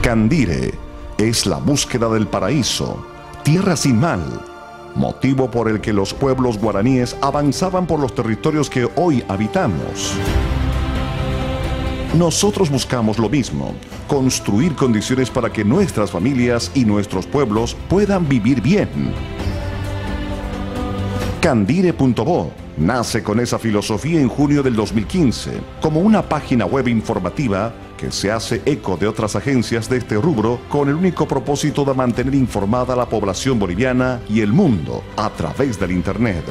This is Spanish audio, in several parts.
Candire es la búsqueda del paraíso, tierra sin mal, motivo por el que los pueblos guaraníes avanzaban por los territorios que hoy habitamos. Nosotros buscamos lo mismo, construir condiciones para que nuestras familias y nuestros pueblos puedan vivir bien. Candire.bo nace con esa filosofía en junio del 2015, como una página web informativa que se hace eco de otras agencias de este rubro con el único propósito de mantener informada a la población boliviana y el mundo a través del Internet.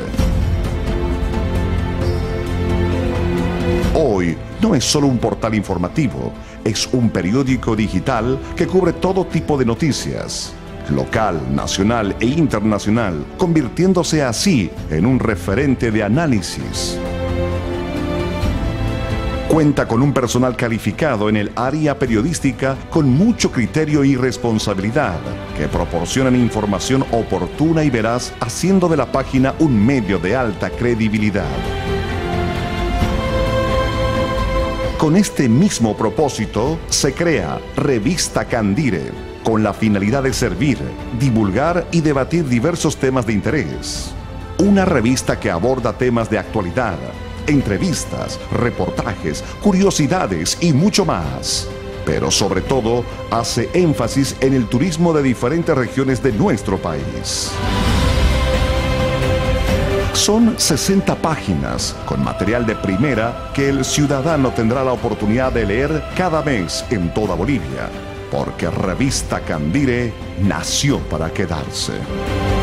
Hoy no es solo un portal informativo, es un periódico digital que cubre todo tipo de noticias, local, nacional e internacional, convirtiéndose así en un referente de análisis. Cuenta con un personal calificado en el área periodística con mucho criterio y responsabilidad, que proporcionan información oportuna y veraz, haciendo de la página un medio de alta credibilidad. Con este mismo propósito, se crea Revista Candire, con la finalidad de servir, divulgar y debatir diversos temas de interés. Una revista que aborda temas de actualidad, entrevistas, reportajes, curiosidades y mucho más. Pero sobre todo, hace énfasis en el turismo de diferentes regiones de nuestro país. Son 60 páginas con material de primera que el ciudadano tendrá la oportunidad de leer cada mes en toda Bolivia, porque Revista Candire nació para quedarse.